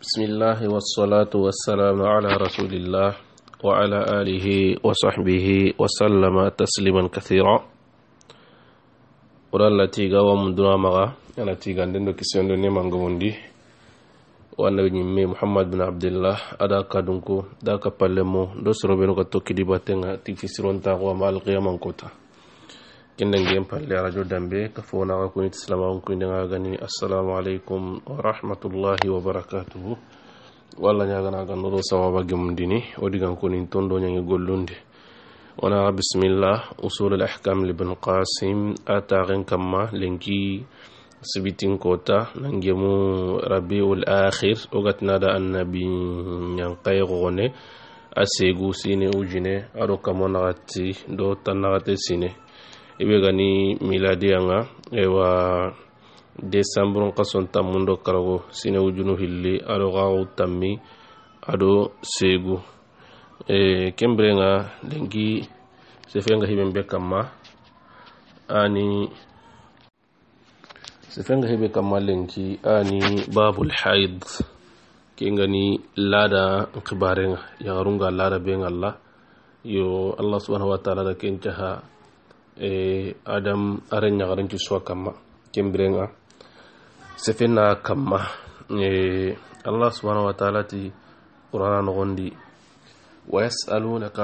بسم الله والصلاة والسلام على رسول الله وعلى آله وصحبه وسلم تسليما كثيرا ورالة تيغا ومدنا مغا أنا تيغا ندو كسيون دو نيمان غوندي والنبي نيمي محمد بن عبد الله أدا كادونكو دا كبالمو دو سروبينو كتوكي دي باتنغا تيفي سيرون تاغوا مع القيام كوتا كندن جيم بالي راديو دامبي كفونا غاكوني تسلامون كويندغا غاني السلام عليكم ورحمة الله وبركاته walla ñagana ganduɗo sawaba gemundini wodi gan koni tondo ñangi gollundi wana bismillah usul al ahkam libn qasim ataqen kamma lenki sibitin kota nangemu rabiul akhir ogatnada annabi ñankay gone asegu sine ujine ado kamonagati do tanagate sine ibe gani miladiyanga ewa décembre qason tamundo karago sine ujunu hilli ado gawo tammi ado segu kembrenga lengi sefenga hibe kamma lenki ani babul haid kengani lada khibarenga yarunga lada ben Allah yo Allah subhanahu wa ta'ala da kencaha adam arenya garanti so kamma kembrenga sefena kamma Allah subhanahu wa ta'ala ti Qur'an gondi ويسألونك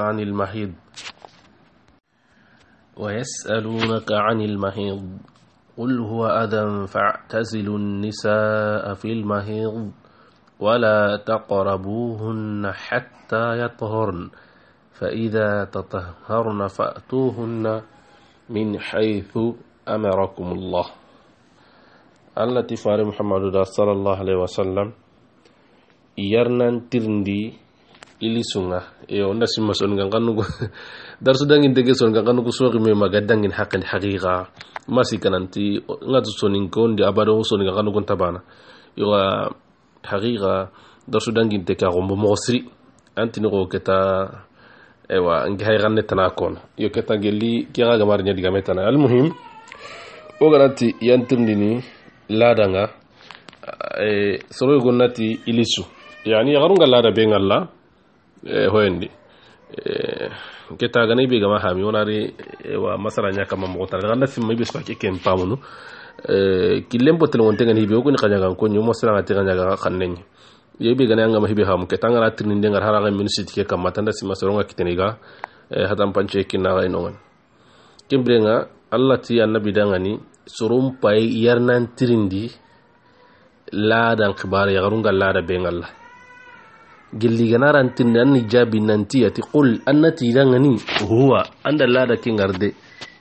عن المحيض قل هو أذى فاعتزلوا النساء في المحيض ولا تقربوهن حتى يطهرن فإذا تطهرن فأتوهن من حيث أمركم الله التي فار محمد صلى الله عليه وسلم yarnan tirndi ili sunga onda simma son ganganugo dar sudangin tege son ganganugo sogi me magadangin haqqan haqiqa masikananti ngatu sonin kondi abado sonin ganganugo tabana yo haqiqa dar sudangin teka gombo mosri antini go keta ewa ngi hayranne tanakon yo keta gelli kiga gamar nya diga metana al muhim o garanti yantirndini ladanga soro gonnati ilisu yani yagarunga lada ben Allah hoyendi keta ganay be gama hami wonari wa masala nya kama mo tar ganna fim maybe spaki ken pamunu kilem botel wonte ngani be ko ni kanya gan ko nyumo sala ngati kanya ga khannenye yebe ganay ngama hibe ham keta ngara tirninde ngar haraga minisiti ke kam matanda sima soronga kiteniga hatam panche kinna ga inongan kimbrenga Allah ti annabi dangani sorum pay yarnan tirindi ladan khibar yagarunga lada ben Allah gilli ganaran tinnan jabi nanti ati qul annati dangani huwa anda lada kingarde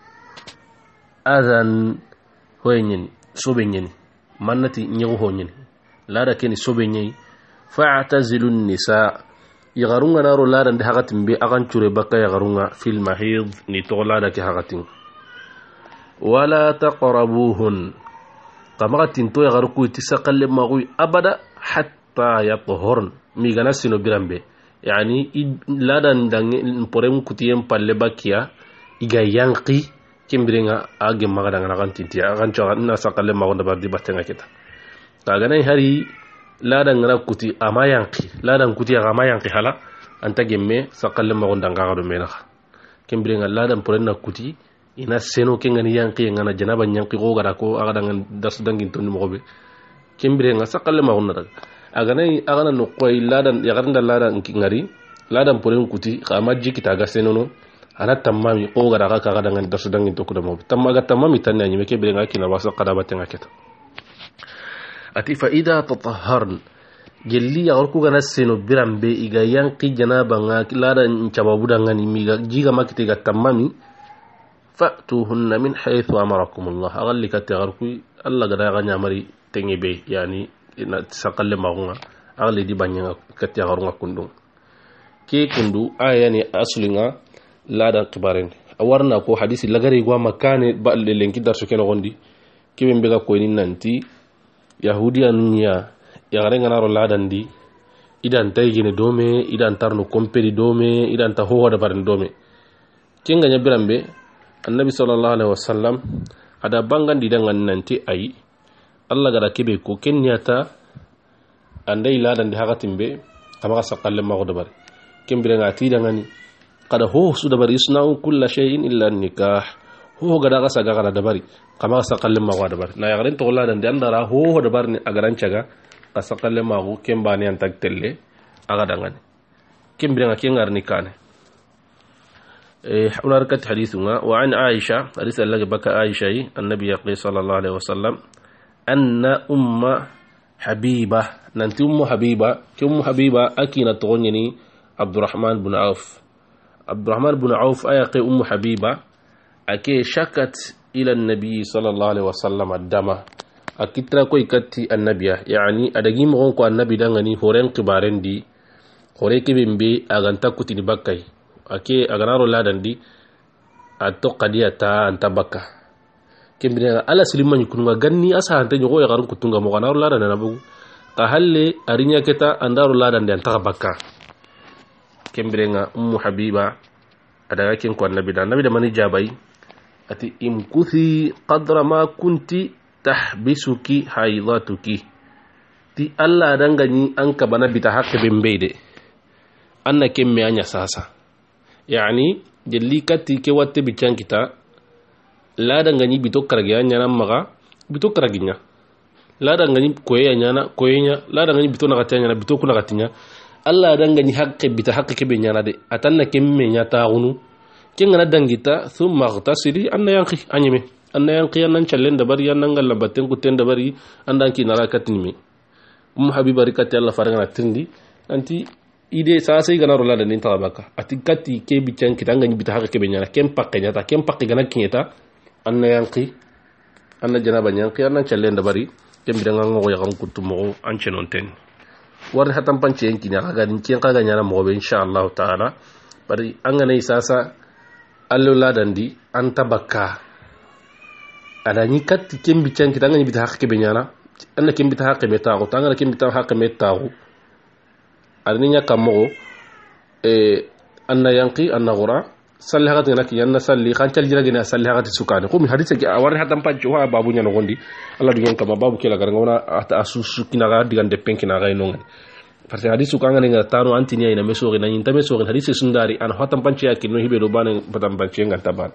adhan hoyeni sobenyeni manati nyago honyeni lada keni sobenyei fa'tazilun nisa yagarunga naro lada ndi hagatin be agan cure baka yagarunga fil mahid ni to lada ki hagatin wala taqrabuhun tamagatin to yagarku tisaqalle magui abada hatta yatahurn mi gana sino birambe yani ladan dange porem kutiyem palle bakia iga yanqi kimbirenga age magada ngana kan tintia kan cho na sakalle magonda bardi batenga kita tagana hari ladan ngana kuti ama yanqi ladan kuti ama yanqi hala anta gemme sakalle magonda ngado mena kimbirenga ladan porenna kuti ina seno kengani yanqi ngana janaba yanqi go gara ko aga dangan das dangin tonni mogobe kimbirenga sakalle magonda daga agana no koy ladan yagarnda ladan ngari ladan poren kuti kama jiki taga senono ana tamami ko gara ka ga dangan dasu dangin to kuda mo tamaga tamami tannya nyime ke birenga kina wasa kada batenga keta ati fa ida tatahharn gelli yagarku gana seno birambe iga yanqi janaba nga ladan chababu dangani miga jiga makite ga tamami fa'tuhunna min haythu amarakumullah agalli katagarku alla gada ga nyamari tengebe yani ina sakalle magunga agle di banyanga katya garunga kundung ke kundu aya ni aslinga lada kibaren awarna ko hadisi lagari gwa makane ba lenki darso keno gondi kibe mbega ko ni nanti yahudiya nya ya garenga naro ladan di idan taygine dome idan tarno kompedi dome idan ta howa da barin dome kinga nya birambe annabi sallallahu alaihi wasallam ada bangan di dangan nanti ai Allah gara kebe ko kenyata andai ladan di hakatimbe kama saqalle ma godabari kembire ngati dangani kada ho su dabari isna'u kulla shay'in illa nikah ho gada ga saga kada dabari kama saqalle ma godabari na yagaren to ladan di andara ho dabari ni agaran caga ka saqalle ma go kembani an tagtelle aga dangani kembire ngaki ngar nikane ونركت حديثنا وعن عائشة حديث الله بكى عائشة النبي يقول صلى الله عليه وسلم أن أم حبيبة ننتي أم حبيبة كأم حبيبة أكينة تغنيني عبد الرحمن بن عوف أيقي أم حبيبة أكي شكت إلى النبي صلى الله عليه وسلم الدم أكي تراكوي كتي النبي يعني أدقي مغنكو النبي دنغني هورين قبارين دي هوريكي بمبي أغانتاكو تيني بكاي ake aganaro ladan di atto qadiya ta anta bakka kembira ala siliman kunga ganni asa ante nyogo ya garun kutunga mo ganaro ladan na bugu ka halle arinya keta andaro ladan di anta bakka kembira ummu habiba adaga ken ko annabi da mani jabai ati imkuthi qadra ma kunti tahbisuki haidatuki ti alla dangani anka bana bita hakke bembede anna kemme anya sasa يعني جلي كاتي كي واتي بيتشان كتا لا دنغني بيتو كرغيا نانا مغا بيتو كرغينا لا دنغني كويا نانا كويا لا دنغني بيتو نغاتيا نانا بيتو كنا غاتيا الله دنغني حق بيتا حق كي بينانا دي اتنا كيمي نياتا غنو كينغنا دنغيتا ثم اغتسلي ان ينقي انيمي ان ينقي ان نشلن دبري ان نغال باتين كوتين دبري اندانكي نارا كاتنيمي ام حبيبه ركاتي الله فرغنا تندي انتي ide sasa igana rola da ninta baka atikati ke bichan kitanga ni bitaha ke benyana kem pakke gana kinyeta anna yanqi anna janaba yanqi anna chalen da bari kem bidanga ngo ya kan kutumo an chenon ten war hatam panche yanki nya ga din ken kaga nyana mo be inshallah taala bari anga nei sasa allo la dandi anta bakka ada ni katti kem bichan kitanga ni bitaha ke benyana anna kem bitaha ke meta ko tanga kem bitaha ke meta ko arninya kamogo anna yanqi anna gura salli hagati nak yanna salli khancal jira gina salli hagati sukani ko mi hadisa ki awar hatam panci wa babu nyano gondi Allah dugen kama babu kila garanga wana ata asusu kinaga digan de penkina ga inonga parce hadisu kanga ninga tano antinya ina meso gina inta meso gina hadisi sundari an hatam panci yakino hibe do bane batam panci nganta ban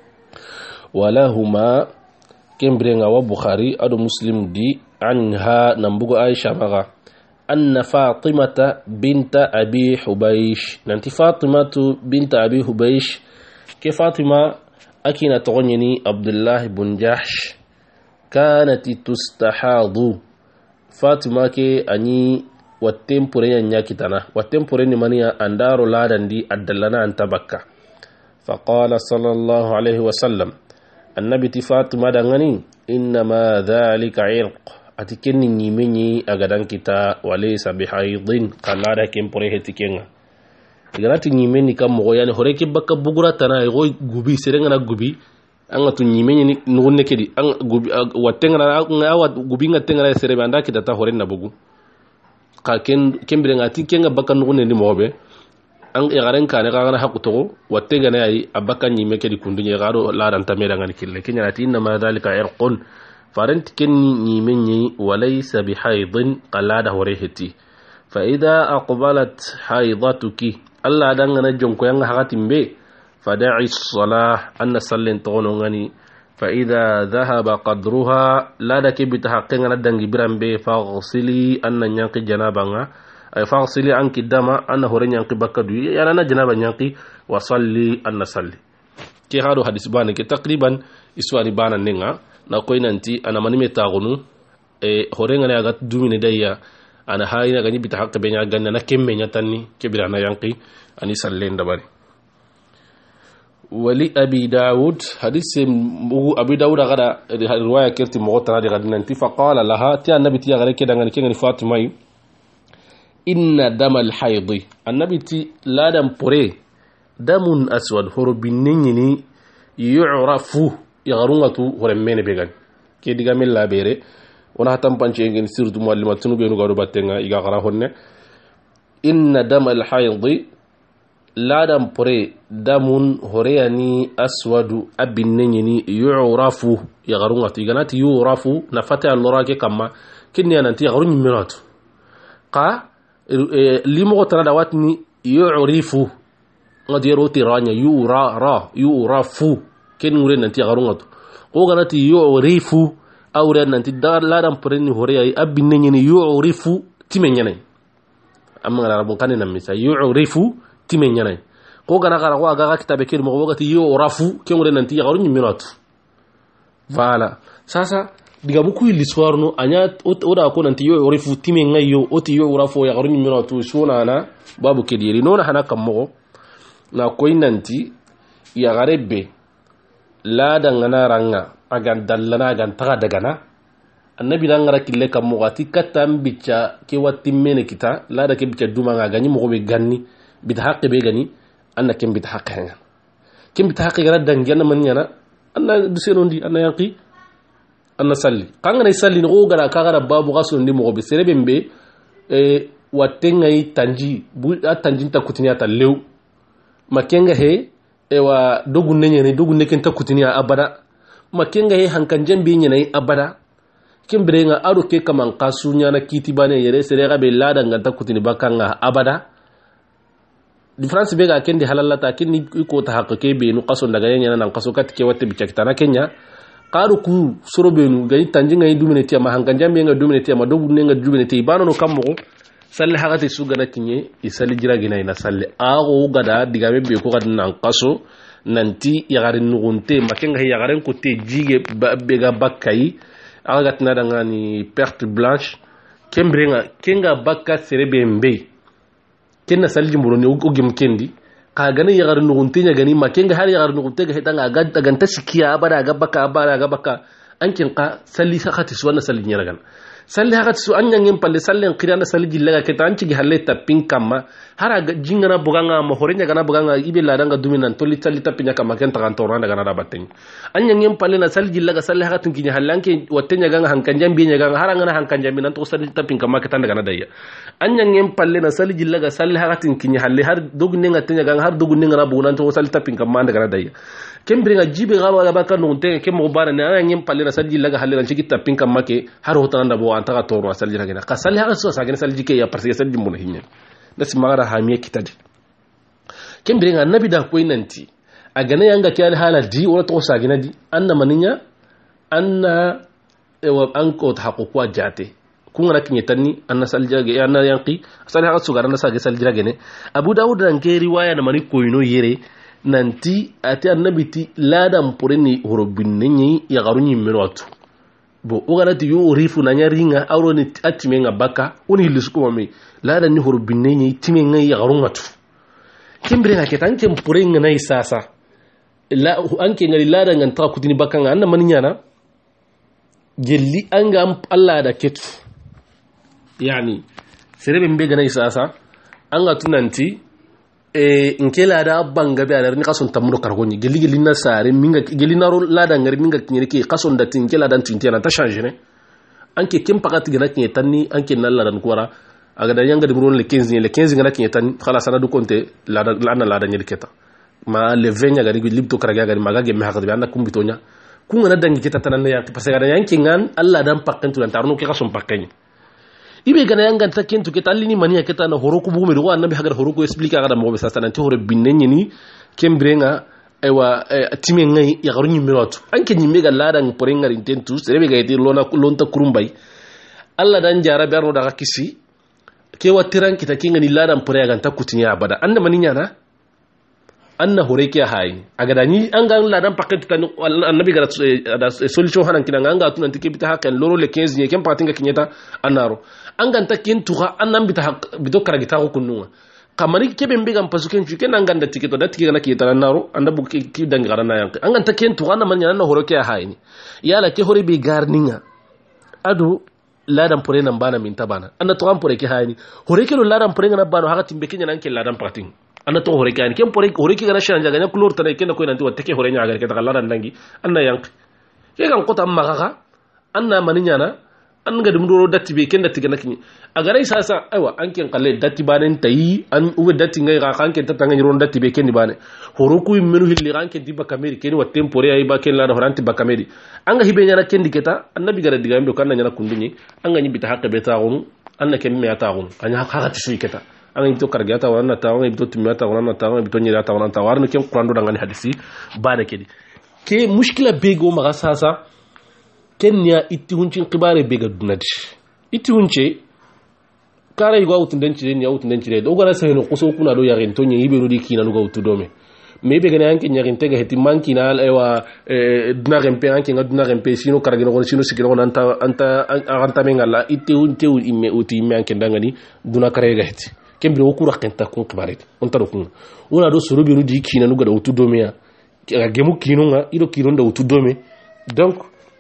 walahuma kembrenga wa bukhari adu muslim di anha nambugo aisha maga أن فاطمة بنت أبي حبيش ننتي فاطمة بنت أبي حبيش كي فاطمة أكينة تغنيني عبد الله بن جحش كانت تستحاض فاطمة كي أني والتمبورين نياكتنا والتمبورين منيا أندار لادن دي أدلنا أن تبكى فقال صلى الله عليه وسلم النبي فاطمة دغني إنما ذلك عرق atikenni nyimeni agadan kita walaysa bihaidin kalada kempore hetikenga iganati nyimeni kam mo yani horeke bakka bugura tana go gubi serenga na gubi anga tu nyimeni ni ngunne kedi anga gubi watenga na awa gubi nga tenga na serebe anda kita ta horenna bugu ka kembere ngati kenga bakka ngunne ni mobe ang igaren kane ka na hakuto watenga na yi abakka nyime kedi kundunya garo la dan tameda ngani kille kenya ati inna ma dhalika irqun فارنت كني مني وليس بحيض قلادة وريهتي فإذا أقبلت حيضتك ألا دعنا جنكو ينغهاتم بي فدعي الصلاة أن سلين تغنغني فإذا ذهب قدرها لا دك بتحقيقنا دنج برام بي فاغسلي أن ينقي جنابنا أي فاغسلي عنك الدم أنه رن ينقي بكدوي يعني أنا جنابا ينقي وصلي أن نصلي كي هذا حديث بانك تقريبا إسواني بانا نينغا na koy nanti ana manime taagunu horenga ne agat dumine dayya ana hayina gani bita hakka benya ganna na kemme nyatanni kebira na yanqi ani sallen dabari wali abi daud hadith mugu abi daud gada riwaya kerti mo tara de gadna nanti faqala laha ti annabi ti gare kedanga kenga ni fatima inna damal hayd annabi ti ladam pore damun aswad horobinni yu'rafu yagarungatu horemmene began ke diga mel labere wona hatam panche ngin sirtu muallimatunu be no gado battenga iga gara honne inna damal hayd ladam pore damun horeyani aswadu abinneni yu'rafu yagarungatu iganati yu'rafu nafata allora ke kama kinni ananti yagarun minatu qa limo tara da watni yu'rifu ngadi roti ranya yu'rafu ken ngure nanti garunga to ko ganati yu'rifu awre nanti dar ladan preni hore ay abinne ni yu'rifu timenyane amma ngara bon kanena misa yu'rifu timenyane ko gana gara ko aga kitabe kel mo wogati yu'rafu ken ngure nanti garunyi minatu voilà sasa diga buku l'histoire no anya oda ko nanti yu'rifu timengayo oti yu'rafu ya garunyi minatu shona na babu kediri nona hana kammo na koy nanti ya garebe la dangana ranga agan dallana agan taga dagana annabi dan ngara kille kam mogati katam bicha ke watti mene kita la da ke bicha duma nga gani mo be ganni bit haqqi be gani anna kem bit haqqi hanga kem bit haqqi gara dangana man yana anna duserondi anna yanqi anna salli kanga salli no gara ka gara babu gaso ndi mo be serebe mbe wattengay tanji bu tanjinta kutinya ta lew makenga he ewa dogun ne dogun ne ken ta kutinya abada makenga he hankan jambi nyane abada kembere nga aro ke kaman kasunya na kiti bane yere sere ga be lada nganta kutini bakanga abada difference be ga kendi halalata kinni ko ta haqqe be no qaso daga nyana nan qaso kat ke watte bicakta na kenya qaru ku sorobe nu gay tanjinga yi dumene tiya ma hankan jambi nga dumene tiya ma dogun ne nga dumene tiya bano no kammo salle hagati su gana kinye isali jira gina ina salle ago gada digabe be ko gadin nan qaso nanti yagarin nugunte makenga yagarin ko te jige be ga bakkai aga tina danga ni perte blanche kembrenga kenga bakka serebe mbe kenna salji mburoni ogim kendi ka gani yagarin nugunte nya gani makenga har yagarin nugunte ga hetanga aga ganta sikiya abada ga bakka ankin ka salli sakati su wannan salli nyaragan salli hakati su anyan yin palle sallen qirana salli jillaga ke tanci gi halle tappin kamma hara jingana buganga mo horenya gana buganga ibe la danga duminan tolli salli tappinya kamma ken tagan torana gana da batten anyan yin palle na salli jillaga salli hakatin gi hallanke wattenya ganga hankan jambi nya ganga hara ngana hankan jambi nan to salli tappin kamma ke tan daga na dayya anyan yin palle na salli jillaga salli hakatin gi halle har dogunne ngatenya ganga har dogunne ngana bugunan to salli tappin kamma daga na dayya kembringa jibe gaba gaba kan no te ke mo bana ne anyan yin palle na salli jillaga halle nan ci tappin kamma ke har hotan da bo antaka toro salli ragena ka salli ha so sagene salli ke ya parce que salli mun hinne nasi magara hamiye kitadi kembere nga nabi da koy nanti agana yanga ke hala di wala to sagene di anna maninya anna ewa anko ta haqqo jate kun ra kinye tanni anna salli jage anna yanqi salli ha so garana sage salli ragene abu daud dan ke riwaya na mani koyno yere nanti ati annabi ti ladam poreni horobinni ya garunyi miratu bo oganati yo rifu na nyaringa awroni atimenga baka woni lisuko mami lada ni horobinne ni timenga ya garungatu kimbre na ketanke mpurenga na isasa la anke ngali lada nganta kutini baka nga anna maninyana gelli anga Allah da ketu yani serebe mbega na isasa anga tunanti nkela da banga be alar ni kason tamuro kargoni geli na sare minga geli na ro lada ngari minga kinyereke kason da tin kela dan tinti na ta changer ne anke kim pakati gina kinye tanni anke nalla dan kwara aga da yanga dimron le 15 ngana kinye tan khala sana du konte lada lada nyerketa ma le 20 ga rigi libto karaga ga maga ge me hakati be anda kumbitonya kunga na dangi kita tanan ya parce que ga yanke ngan alla dan pakkentu dan tarno ke kason pakkenyi ibe gana yanga takentu ke tallini maniya ke tan horoku bu me do annabi hagar horoku explique aga mo be sasa nan ti hore binenye ni kembrenga ewa timen ngai ya garunyi miratu anke nyimme ga ladan porenga intentu serebe ga yiti lonta kurumbay alla dan jara be arno daga kisi ke watiran kita kinga ni ladan porenga ta kutinya abada anda maninya na anna hore ke hayi aga dani anga ladan paket tan annabi ga da solution hanan kinanga anga tunan tike bita hakan loro le 15 ne kem patinga kinyata annaro anga takin tuha annan bito karagita ko kunnuwa kamari kebe mbiga mpasuken chuke nanga tike to da tike na kiyata annaro anda bu ki dangara na yanka anga takin tuha na manya na horo ke hayi yala ke hore bi garninga adu ladan pore nan bana min tabana anda to am pore ke hayi hore ke ladan pore na bana haka timbe kinya nan ke ladan patin anda to hore ke hayi kem pore hore ke gana shan jaga nya kulor tane kena ko nan to take hore nya ga ke daga ladan nangi anna yank ke kan kota magaga anna maninya na an ga dum doro datti be ken datti ga nakini agarai sasa aiwa an ken kalle datti banen tayi an uwe datti ngai ga kan ken tatanga ni ron datti be ken bane horo ku menu hilli kan ken diba kameri ken wa tempore ay ba ken la horanti ba kameri an ga hibe nyana ken diketa annabi ga diga mbe kan nyana kundunyi an ga nyibita hakka be taawum anna kem me atagun anya hakati su iketa anga bito karga ta wana ta anga bito tumya ta wana ta anga bito nyira ta wana ta warno kem qur'an do dangani hadisi bana kedi ke mushkila bego maga sasa kenya itti huncin qibare bega dunadi itti hunce kara yugo awtun den cire nya awtun den cire do gara sayno kuso kuna do yarin to nyi be no di kina no go tu dome me be gana yanke nyarin tega heti manki na ewa duna rempe anke nga duna rempe sino karagi no sino sikino anta mengala itti hunce imme uti imme anke dangani duna karega heti kembri okura kenta kun qibare on taro kun una do soro be no di kina no go do tu dome ya gemu kinunga ido kironda utu dome donc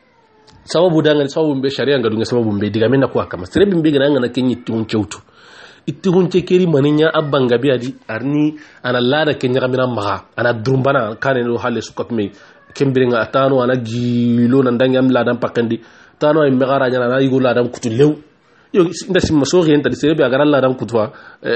sababu dangani sababu mbe sharia ngadunga sababu mbe diga mena kwa kama serebi mbe gana na kenyi tunche utu itihunche keri maninya abanga biadi arni ana lada kenya kamina maga ana drumbana kane no halle sukatme kembrenga atano ana gilo nandangi am ladan pakandi tano ay megara nyana na yugo ladan kutu lew yo inda simma sogi enta serebi agara ladan kutwa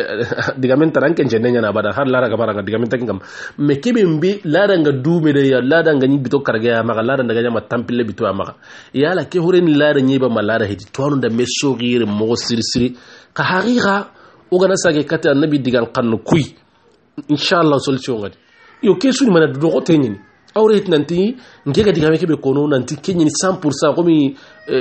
diga men taranken jenne nyana bada har lara gabara diga men takin kam me kebe mbe lada nga dume de ya lada nga nyibito karga ya maga lada nga nyama tampile bito ya maga yala ke horen lada nyiba malada hedi tono da me sogi re mo sirsiri ka haqiqa ogana sage kata annabi digan kanno kuy inshallah solution ngadi yo kesu ni mana do ko tenyini awre nanti ngega diga meke be kono nanti kenyini 100% komi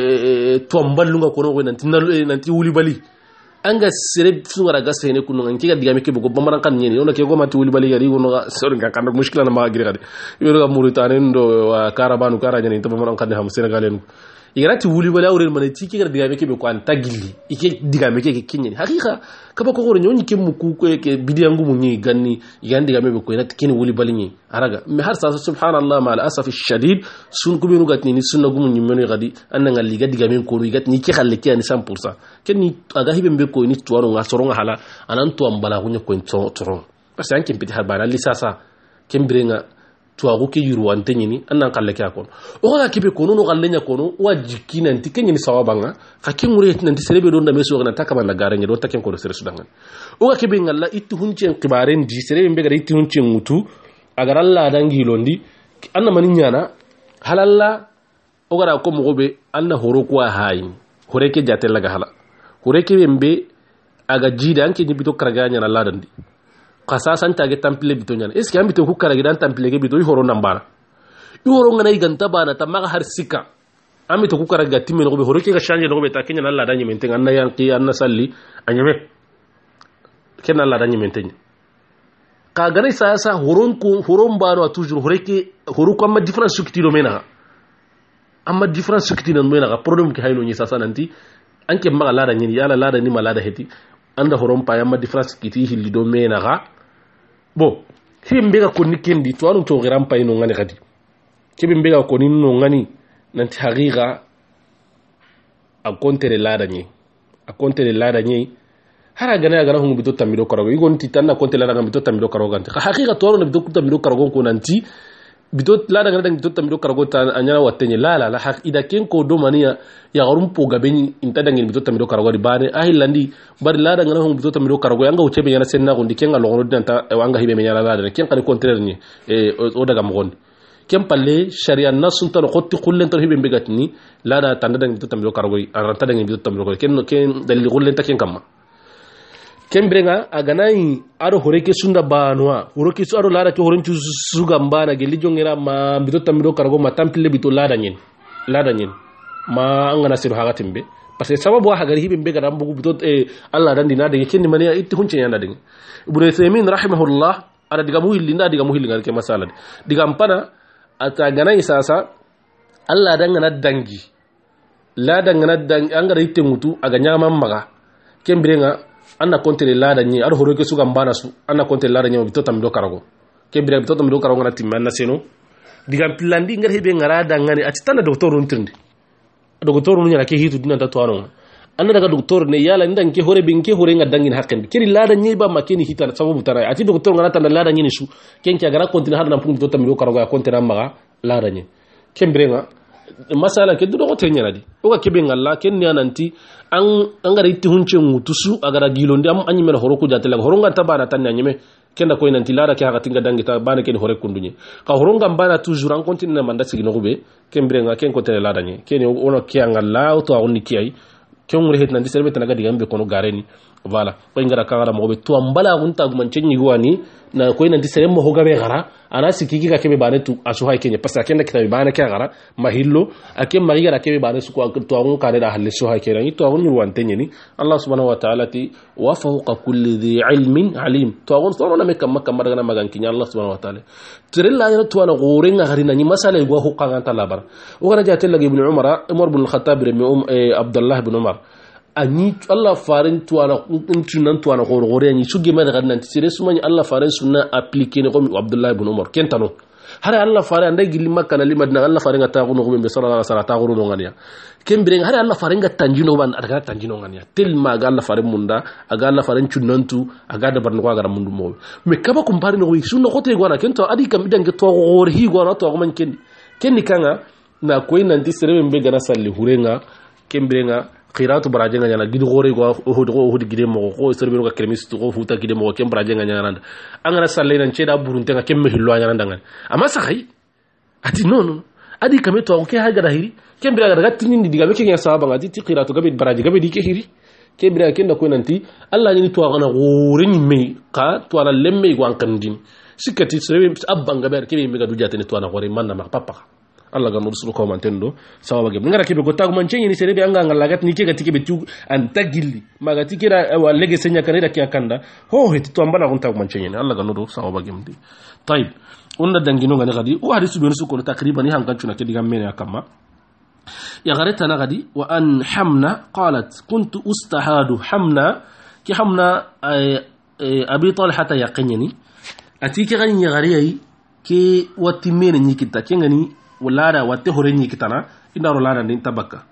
tombalunga kono ko nanti wuli bali anga sere sungara gasene kuno ngega diga meke be ko bamaran kan nyeni ona ke go mati wuli bali gari wono sor nga kan mushkila na ma giri gadi yoro ga Mauritanie ndo karabanu karanyani to bamaran kan ham Senegal igarati wuli bali awre man tiki gar diga meke be ko an tagilli ike diga meke ke kenyini hakika kaba ko goro nyoni ke muku ko ke bidiyangu munyi ganni igandi diga meke ko inati keni wuli bali ni araga me har sa subhanallah ma al asaf shadid sun ko benu gatni ni sunna gumun nyimeno gadi annanga liga diga men ko gatni ke khalle ke ani 100% kenni aga hibe mbe ko ni tuwaro nga soronga hala anan to ambala hunyo ko toron parce que anke piti habara lisasa kembrenga tuwago ke yuru antenyini annan kalle ke akon o ga kibe kono no galle nya kono wajiki nanti kenyini sawabanga hakimure nanti serebe don da meso na takaba na garanya do taken ko sere sudangan o ga kibe ngalla itti huncen kibaren di serebe mbe ga itti huncen mutu agar Allah dangi londi anna maninya na halalla o ga ko mo gobe anna horo ko hayin hore ke jate laga hala hore ke mbe aga jida anke nyibito karaganya na Allah dandi kasasan tage tampile bito nyana eski ambito ku kara gidan tampile ge bito horo nambara horo ngana iganta bana tamaga har sika ambito ku kara gatti men go be horo ke ga shanje go be takenya Allah danyi menten anna yanki anna salli anyame ken Allah danyi menten ka gane sasa horon ku horon bano toujours horo ko amma difference sukti do mena amma difference sukti nan mena ga problem ki hayno ni sasa nanti anke maga lada nyini yala lada ni malada heti anda horon pa amma difference kiti hilli do mena ga bo himbe ga konni kendi to anu to giran pa ino ngani kadi kebe mbega konni no ngani nanti haqiqa a kontere lada nyi hara gana ga hungu bito tamido karago igon titanna kontere lada bito tamido karago ganti haqiqa to anu bito tamido karago ko nanti bito lada gana bito tamido karago ta anyana watenye la haq ida ken ko do mania ya garum po gabeni intada ngin bito tamido karago di bane ahilandi bar lada ngana hungu bito tamido karago yanga uchebe yana senna ko ndikenga logono danta wanga hibe menyala lada ken kali kontere ni o daga mo gon kem palle sharia nasun tan xotti khullen tan hibe mbegatni lada tanda dang bito tamido karago aranta dang bito tamido karago ken dalil khullen ta ken kamma kembrenga aganai aro horeke sunda banwa horoke su aro lada ke horonchu suga mbana gelli jongera ma bito tamido karago ma tampile bito lada nyen ma angana siru hagatimbe parce que sababu wa hagari hibe mbega rambu bito Allah dan dinade ke kenni mani itti hunce yanda dingi ibn Uthaymeen rahimahullah ara diga muhilli ngal ke masala diga mpana ata ganai sasa Allah dan ngana dangi lada ngana dangi angara itti mutu aga nyama maga kembrenga anna kontere lada nyi ado horoke suga mbana su anna kontere lada nyi bito tamido karago kembire bito tamido karago ngana timma na seno diga plandi ngar hebe ngara dangani atitana docteur untrindi docteur nunya ke hitu dinanta to anon anna daga docteur ne yala ndan ke hore bin ke hore ngadangin hakken kiri lada nyi ba makeni hitana sababu tara ati docteur ngana tan lada nyi su kenki agara kontina har na pum bito tamido karago ya kontere maga lada nyi kembire nga masala ke dudo gote nyana di o ga kebe ngalla ken ne ananti an ngara itti hunce ngutusu agara gilondi am anyi mena horoku jatela horonga tabana tan nyame kenda ko nanti lara ke hakatinga dangi ta bana ken hore kundunye ka horonga mbana toujours an continue na manda sigino gube kembre nga ken ko tele lada nye ken ono ke ngalla to awni kiyai kengure het nan diserbe tanaga digambe kono gareni voilà ko ngara kangara mo be to ambala gunta gumancenyi gwani na ko nan diserbe mo hogabe gara ana sikiki ka kebe bane tu asu hay kenya parce que kitabe bane ka gara mahillo ake mari gara kebe bane su ko to agun kare da halle su hay kenya to agun wantenye ni Allah subhanahu wa ta'ala ti wa fawqa kulli dhi ilmin alim to agun so na me kam daga na magan kinya Allah subhanahu wa ta'ala tirilla ya to na gore nga harina ni masala go hukka ta labar o gara jatel lagi ibn umar ibn al-khattab abdullah ibn umar ani Allah farin tuwana intunan tuwana gore ni suge ma daga nan tire sumani Allah farin sunna appliquer ne ko abdullah ibn umar kentano hare Allah farin anda gilli makka na limadna Allah farin ta ko no be sallallahu alaihi wasallam ta ko no ngania kembere hare Allah farin ga tanjino ban daga tanjino ngania telma ga Allah farin munda aga Allah farin tunantu aga da barno ga mundu mo me kaba kumpari no wi sunna ko te gona kento adi kam idan ga to gore hi gona to ko man kenni kanga na koy nan ti serebe mbe gana salli hurenga kembere nga qiratu barajenga nyana gidi gore go hudi gide mo ko serbe no ga kremis to ko futa gide mo kem barajenga nyana angana salle nan ceda burunte nga kemme hillo nyana dangan ama sahay ati non adi kame to ko haga dahiri kembira ga tinni diga be kenya sahaba ngati ti qiratu gabe baraje gabe dike hiri kembira kenda ko nanti Allah ni to gana gore ni me ka to ala lemme go ankandin sikati serbe abban gabe kebe me ga dujate ni to na gore manna ma papa Allah ga nursul ko mantendo sawa bage ngara kebe go tagu mancenyi ni serebe anga ngalagat ni kega tikebe tu antagilli maga tikira wa lege senya kanida kya kanda ho heti to ambana go tagu mancenyi ni Allah ga nuru sawa bage mdi tayib unda dangino ngani gadi o hadisu be nusu ko takriban han kan tuna kediga mene akama ya gareta na gadi wa an hamna qalat kuntu ustahadu hamna ki hamna abi talha yaqini atiki gani ya gari ki watimene ni kita kengani wala watte horenyi kitana indaro lada ndin tabaka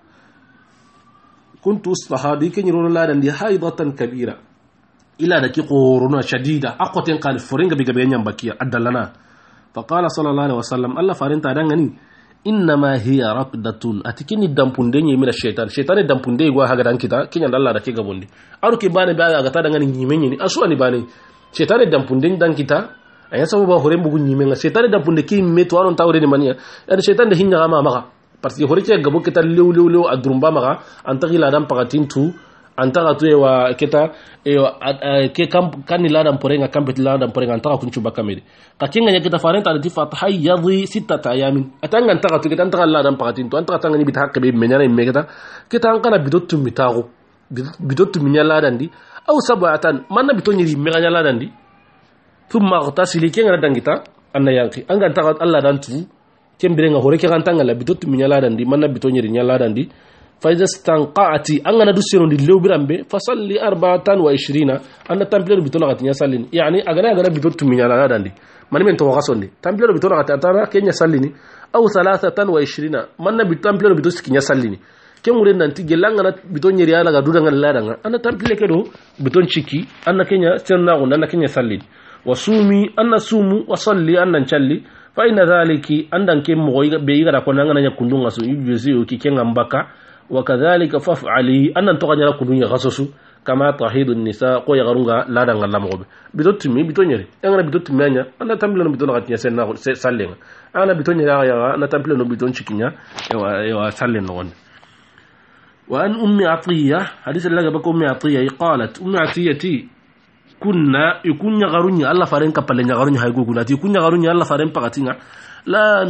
kuntu ustahadi kenyiro lada ndi haidatan kabira ila da ki quruna shadida aqwatin qal furinga biga be nyambakiya adallana faqala sallallahu alaihi wasallam alla farinta dangani inma hiya raqdatun atikini dampunde nyi mina shaytan dampunde go haga dan kita kenya Allah da ke gabondi aruki bane ba ga ta dangani nyimenyi ni aswani bane shaytan dampunde dan kita aya sabu ba hore mbugu nyime nga setan da punde ki meto aron tawre ni mania ada setan da hinnya ma maka parce que hore ke gabo kita lew adrumba maka antagila dam pagatintu antaga tuwe wa kita ke kan la dam porenga kampet la dam porenga antaga kunchu bakamedi kakinga nya kita farenta da tifat hayyadhi sittata ayamin atanga antaga tu kita antaga la dam pagatintu antaga tanga ni bitak be menyana imegata kita ankana bidottu mitago bidottu minyala dandi au sabatan manna bitonyi meganya la dandi ثم اغتسلي كين ردان kita anna yanki anga tagat Allah dan tu kembere nga hore ke kan tanga la bitot minyala dan di manna bitonyeri nyala dan di fa iza stanqati anga na dusiro di lew birambe fa salli 24 anna tampler bitona gat nya sallini yani agana bitot minyala dan di man men to gasondi tampler bitona gat atara kenya sallini aw 23 manna bitampler bitos kinya sallini kemure nanti gelanga na bitonyeri ala ga dudanga la danga anna tampler kedo biton chiki anna kenya senna go anna kenya sallini wasumi anna sumu wasalli annan challi fa inna dhaliki andan ke moy be yiga ko nanga nya kundunga so yujuzi o kikenga mbaka wa kadhalika faf'ali annan to ganya kundunya gasosu kama tahidun nisa ko yagarunga lada ngalla mo be bitotumi bitonyere ngana bitotumi anya anna tambile no bitona gatinya senna sallenga ana bitonyere ya na tambile no biton chikinya ewa sallen no won wa an ummi atiya hadith laga bako ummi atiya qalat ummi atiyati kunna ikunya garunya Allah faren kapale nya garunya hay guguna ti kunya garunya Allah faren pagatinga la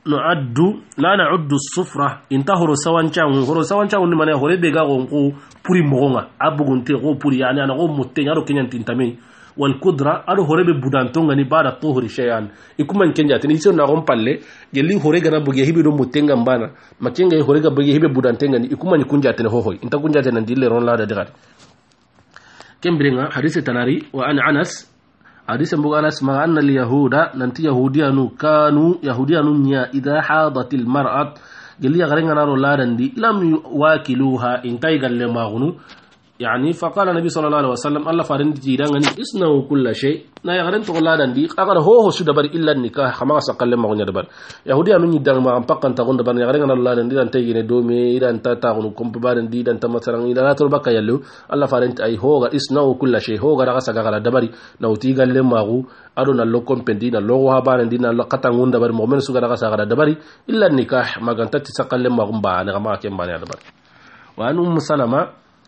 na'uddu as-sufra intahuru sawancha ni mane hore be ga gonko puri mogonga abugunte go puri yani ana go muttenya ro kenyan tintame wal kudra ado hore be budantonga ni bada tuhuri shayan ikuman kenja tini so na gompalle gelli hore gana buge hibe do muttenga mbana makenga hore ga buge hibe budantenga ni ikuman kunja tene hohoy inta kunja tene dille ron la da digat كمبرنا حديث تناري وأن أنس حديث بقى أنس مع أن اليهود ننتي يهوديان كانوا يهوديان إذا حاضت المرأة قال لي غرنا نارو لا دندي لم يواكلوها إنتي قال لما غنو يعني فقال النبي صلى الله عليه وسلم الله فارن جيرانني اسنو كل شيء نا يغرن تو لا دندي اگر هو سو دبر الا النكاح خما سقل ما غني دبر يهوديا من يدان ما امبقن تغون دبر يغرن الله دندي دان تيغي دومي دان تا تاغنو كوم بارن دي دان تمثرن الى لا تربك يلو الله فارن اي هو اسنو كل شيء هو غرا سغا دبر نو تي غال ماغو ادو نالو كومبندي نالو ها بارن دي نالو قطان دبر مؤمن سو غرا سغا دبر الا النكاح ما غنت تسقل ما غمبا انا ما كيم بان دبر وان ام سلمة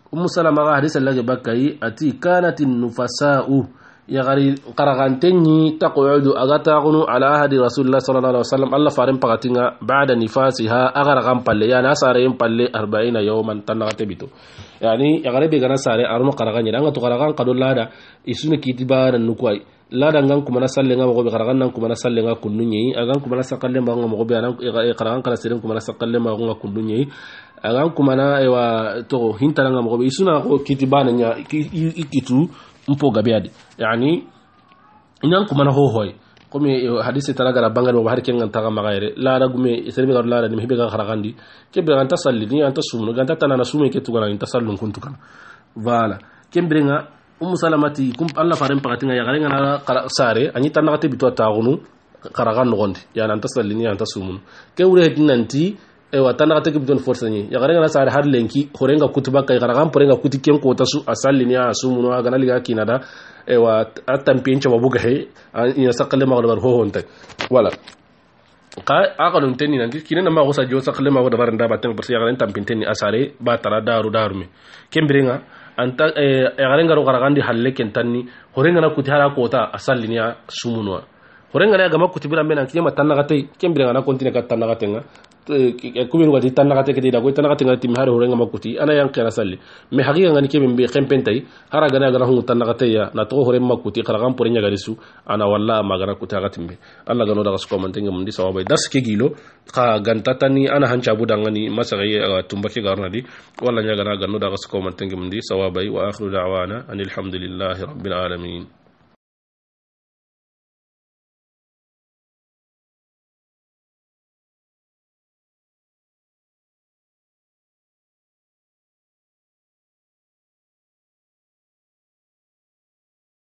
Salama hadisa lage bakai ati kanatin nufasa'u ya gari qaragantenni taq'udu agataqunu ala ahdi rasulullah sallallahu alaihi wasallam alla farin pagatinga ba'da nifasiha agaragan palle ya nasare palle 40 yawman tanagate bitu yani ya gari be gana sare arno qaraganya danga to qaragan qadullada isune kitibara nukwai lada ngan kuma na salle nga mo be qaragan nan kuma na salle nga kunnunyi agan kuma na sakalle ma ngo mo be anan qaragan kala sirin kuma na sakalle ma ngo kunnunyi agan kuma na ewa to hintana mo be isuna ko kitibana nya ikitu mpo gabiadi yani inan kuma na hohoy komi hadisi talaga bangal mo har kengan taga magaire la da gume serbe gar la da ni hebe ga kharagandi kebe ganta salli ni anta sumu ganta tanana sumu ke tugana inta sallun kuntu kana wala kembrenga salamati kum alla faram pagatinga ya garenga na sare anyi tanaka te bitwa taagunu karagan nogondi ya anta salli ni anta sumu ke wure nanti ewa tanaka te biton force ni ya garenga na sare har lenki horenga kutuba kay karagan porenga kutiken ko tasu asalli ni asumu no aga naliga kinada ewa atampiencha wabuga he ina sakalle magbar ho honta wala ka aqalun tenni nanti kinena ma gosa jo sakalle magbar baranda bateng persi ya garen tampinteni asare ba tara daru me kembrenga anta garenga ro garagandi halle kentanni horenga na kuti hala kota asalli ni sumunwa horenga na gama kuti birambe nan kiyama tanaka te kembrenga na kontine ka tanaka tenga kubiru ga tanaka te ke da ko tanaka tenga tim hare horenga makuti ana yang kera salli me hagiga ngani ke bembe khempentai hara gana gana hu tanaka te ya na to horenga makuti karagan porenya garisu ana walla magara kuti agatimbe alla gano daga sko mantenga mundi sawaba das ke gilo ka gantatani ana hancha budangani masagaye tumbake garnadi walla nyaga gano daga sko mantenga mundi sawaba wa akhiru da'wana anil hamdulillahi rabbil alamin.